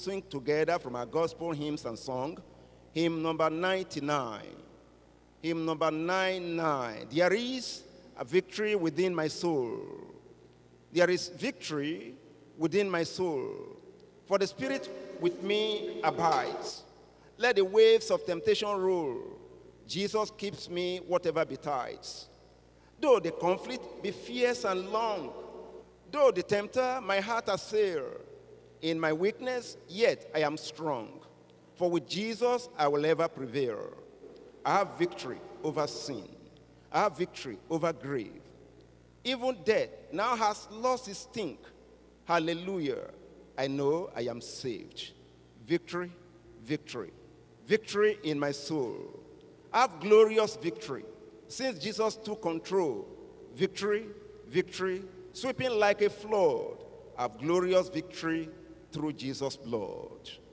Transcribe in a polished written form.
sing together from our gospel hymns and song, hymn number 99. Hymn number 99. There is a victory within my soul. There is victory within my soul. For the Spirit with me abides. Let the waves of temptation roll. Jesus keeps me whatever betides. Though the conflict be fierce and long, though the tempter my heart assail, in my weakness yet I am strong. For with Jesus I will ever prevail. I have victory over sin. I have victory over grave. Even death now has lost its sting. Hallelujah. I know I am saved. Victory, victory, victory in my soul. I have glorious victory. Since Jesus took control, victory, victory, sweeping like a flood. I have glorious victory through Jesus' blood.